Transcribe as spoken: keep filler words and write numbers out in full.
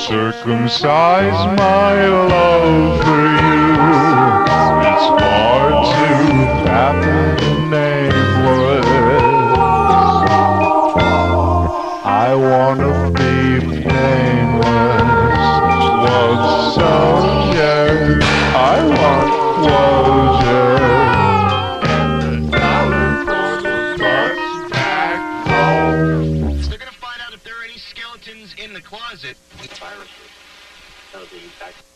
circumcise my love for you. It's far too happy nameless. I wanna be painless. What's so yeah? I want closure. And the dollar for the bus back home. They're gonna find out if there are any skeletons in the closet. Viruses. So the fact